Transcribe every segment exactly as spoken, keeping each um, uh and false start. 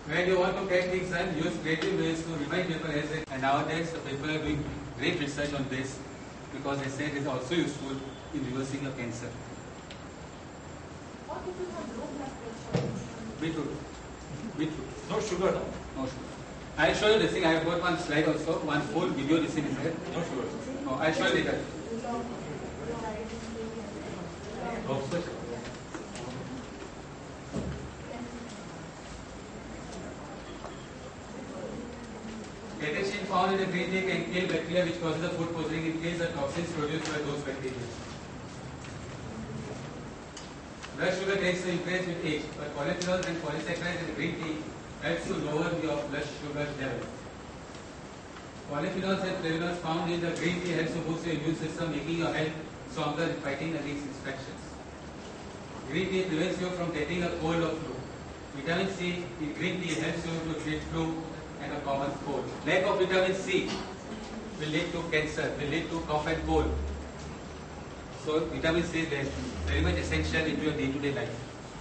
When you want to get things done, use creative ways to remind people as it. And nowadays, the people are doing great research on this because they say it is also useful in reversing your cancer. What if you have low blood pressure? Beetroot. Beetroot. No sugar, no? No sugar. I'll show you this thing. I have got one slide also, one full video this thing is there. No sugar. No, I'll show you later. Lobster. Catechin found in the green tea can kill bacteria which causes the food poisoning in case the toxins produced by those bacteria. Blood sugar tends to increase with age, but polyphenols and polysaccharides in the green tea helps to lower your blood sugar level. Polyphenols and flavonoids found in the green tea helps to boost your immune system, making your health stronger in fighting against infections. Green tea prevents you from getting a cold or flu. Vitamin C in green tea helps you to treat flu and a common cold. Lack of vitamin C will lead to cancer, will lead to cough and cold. So vitamin C is very much essential in your day-to-day life.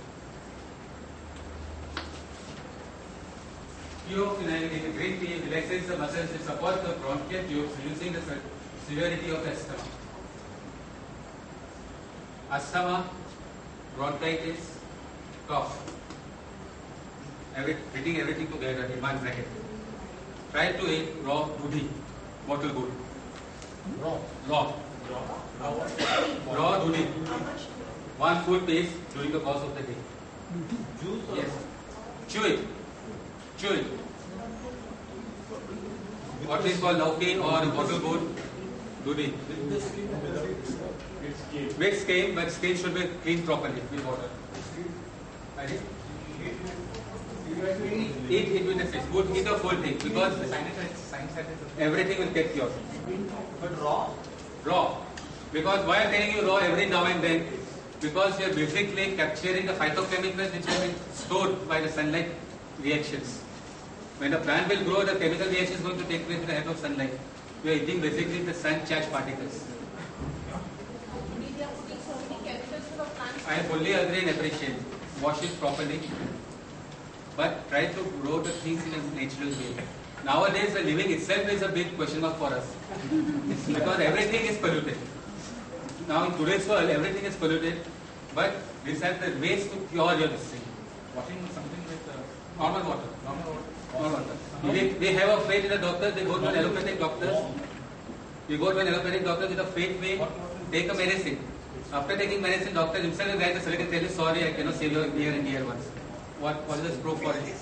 Theophenol in green tea relaxes the muscles and supports the bronchial tubes, reducing the severity of asthma. Asthma, bronchitis, cough. Every, putting everything together in one bracket. Try to eat raw dudhi, bottle good. Raw. Raw. Raw. Raw dudhi. One food piece during the course of the day. Juice or Yes. Chew it. Chew it. What is called lauki or bottle good dudhi. with the skin or without its skin? With skin, but skin should be cleaned properly with water. I think. Eat it with the fish. Good, eat the full thing because everything will get cured. But raw? Raw. Because why I am telling you raw every now and then? Because you are basically capturing the phytochemicals which have been stored by the sunlight reactions. When the plant will grow, the chemical reaction is going to take place with the help of sunlight. You are eating basically the sun charged particles. I fully agree and appreciate. Wash it properly. But try to grow the things in a natural way. Nowadays, the living itself is a big question mark for us. Because everything is polluted. Now in today's world, everything is polluted. But these are the ways to cure your this thing. Washing something with uh, Normal water. normal water. Normal water. They, they have a faith in the doctor, they go to an allopathic doctor. You go to an allopathic doctor with a faith way, take a medicine. After taking medicine, doctor himself will write a surrogate tell you, sorry, I cannot save your ear and ear once. What, what is the proof for it?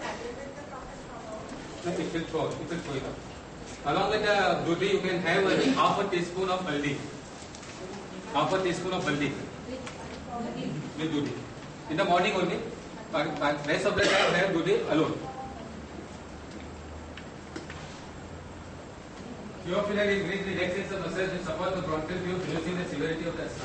It will throw, it will throw it up. Along with the dudhi, you can have a half a teaspoon of haldi. Half a teaspoon of haldi. With dudhi. In the morning only, but, but rest of the time have dudhi alone. Theophenol in green tea relaxes the muscles and supports the bronchial tube, reducing the severity of the asthma.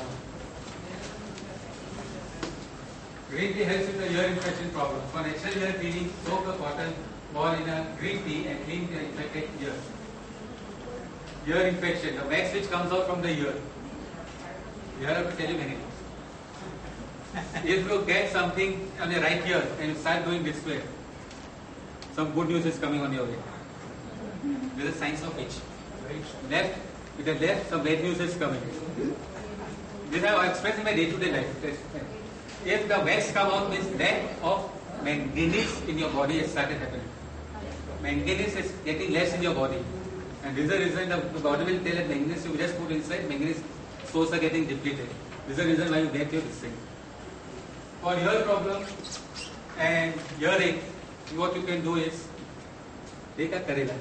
Green tea helps with the ear infection problem. For natural ear cleaning, soak a cotton ball in a green tea and clean the infected ear. Ear infection, the wax which comes out from the ear. Here I have to tell you many things. If you get something on your right ear and you start going this way, some good news is coming on your way. There is signs of itch. Left, with the left, some bad news is coming. This I have expressed in my day-to-day life. If the wax come out, means lack of manganese in your body has started happening. Manganese is getting less in your body. And this is the reason the body will tell that manganese you just put inside, manganese sources are getting depleted. This is the reason why you get your this thing. For ear problem and earache, what you can do is take a karela,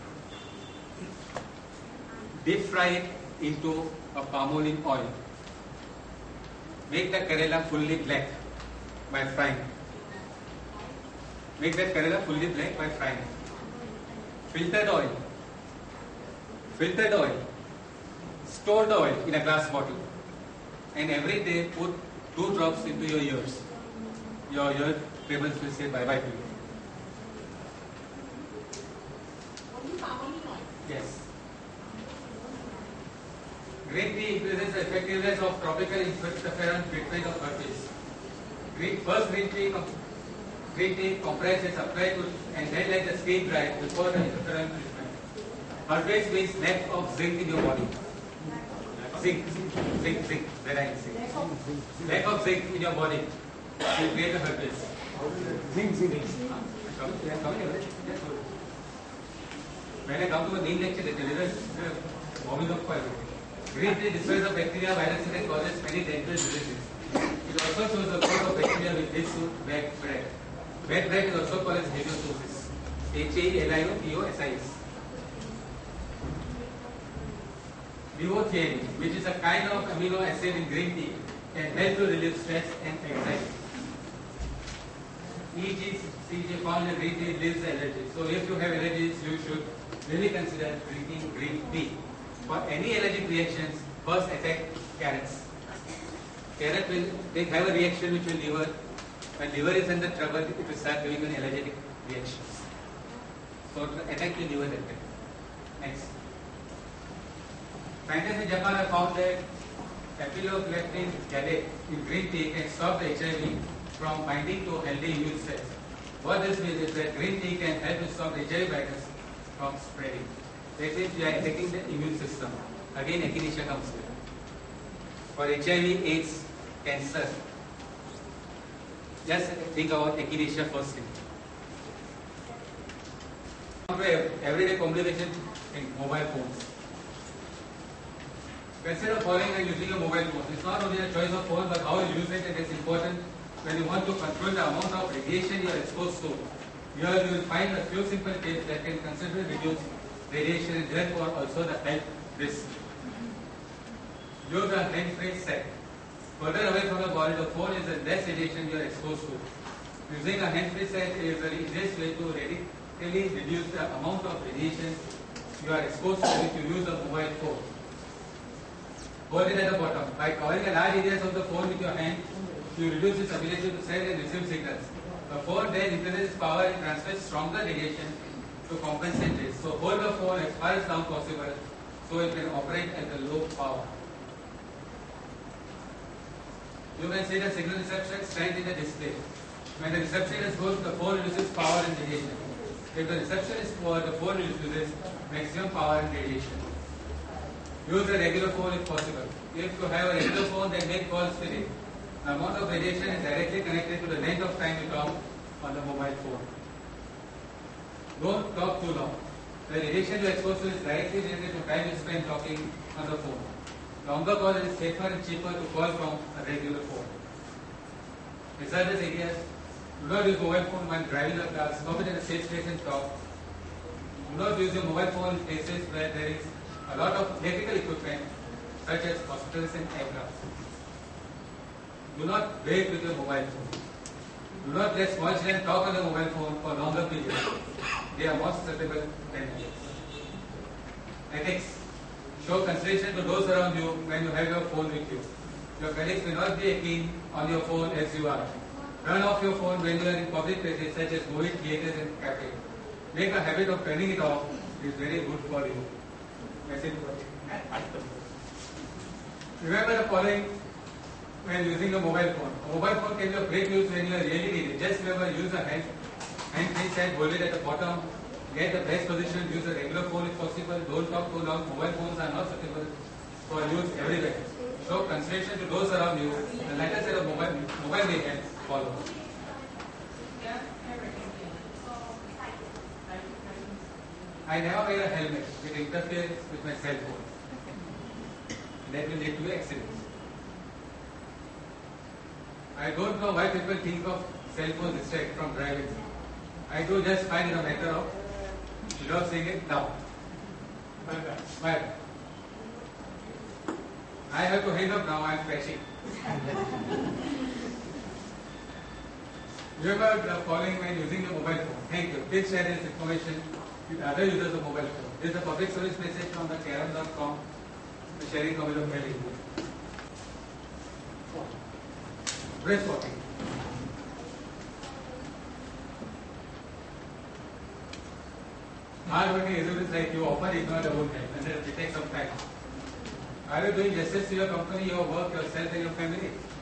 deep fry it into a palm oil oil. Make the karela fully black by frying. Make that karela fully black by frying. Filtered oil. Filtered oil. Store the oil in a glass bottle. And every day put two drops into your ears. Your ear tables will say bye bye to you. Only palm oil? Yes. Green tea increases the effectiveness of tropical interferon treatment of herpes. Green, first green tea green tea, compress it, apply to, and then let the skin dry before the interferon treatment. Always means lack of zinc in your body. Zinc, zinc, zinc, very nice. Lack of zinc in your body will create a herpes. Zinc, zinc. When I come to a main lecture, they deliver warming up for everything. Green tea destroys the bacteria, viruses, and causes many dangerous diseases. It also shows the growth of bacteria which leads to bad breath. Bad breath is also called as halitosis. H A L I O T O S I S. Leucothionein, which is a kind of amino acid in green tea, can help to relieve stress and anxiety. E G C G found in green tea relieves allergies. So if you have allergies, you should really consider drinking green tea. For any allergic reactions, first attack carrots. Carrot will they have a reaction which will liver. When liver is under trouble, it will start doing an allergic reaction. So attack the liver then. Next. Scientists in Japan have found that campylobacter gallate in green tea can stop the H I V from binding to healthy immune cells. What this means is that green tea can help to stop H I V virus from spreading. That means we are attacking the immune system. Again, echinacea comes here. For H I V, AIDS, cancer, just think about echinacea first thing. Everyday communication in mobile phones. Consider following and using a mobile phone. It's not only a choice of phone, but how you use it, and it's important when you want to control the amount of radiation you are exposed to. Here you will find a few simple tips that can considerably reduce radiation and therefore also the health risk. Use a hands-free set. Further away from the body, the phone is the less radiation you are exposed to. Using a hands-free set is the easiest way to radically reduce the amount of radiation you are exposed to if you use a mobile phone. Hold it at the bottom. By covering a large areas of the phone with your hand, you reduce its ability to send and receive signals. The phone then increases power and transfers stronger radiation to compensate this. So hold the phone as far as down possible so it can operate at a low power. You can see the signal reception strength in the display. When the reception is good, the phone reduces power and radiation. If the reception is poor, the phone reduces maximum power and radiation. Use a regular phone if possible. If you have a regular phone, then make calls with it. The amount of radiation is directly connected to the length of time you talk on the mobile phone. Don't talk too long. The radiation you are exposed to is directly related to time you spend talking on the phone. Longer calls is safer and cheaper to call from a regular phone. Hazardous areas. Do not use mobile phone while driving a car. Stop it in a safe place and talk. Do not use your mobile phone in places where there is a lot of electrical equipment such as hospitals and aircraft. Do not wait with your mobile phone. Do not let small children talk on the mobile phone for longer periods. They are more susceptible than others. Ethics. Show consideration to those around you when you have your phone with you. Your colleagues may not be keen on your phone as you are. Turn off your phone when you are in public places such as movie theaters and cafes. Make a habit of turning it off. It is very good for you. Message. Remember the following when using a mobile phone. A mobile phone can be of great use when you are really needed. Just remember, use a hand, hand free set, hold it at the bottom, get the best position, use a regular phone if possible, don't talk too long. Mobile phones are not suitable for use everywhere. Show consideration to those around you. The latter set of mobile, mobile may help follow. I never wear a helmet. It interferes with my cell phone. That will lead to accidents. I don't know why people think of cell phone distract from driving. I do just find it a matter of without saying it now. Bye. I have to hang up now. I am crashing. Remember the following when using the mobile phone. Thank you. Please share this information with other users of mobile phone. This is a public service message from the carom dot com. The sharing comment of very good. Brisk walking. Hard working executives like you often ignore the own health and it takes some time. Are you doing justice to your company, your work, yourself and your family?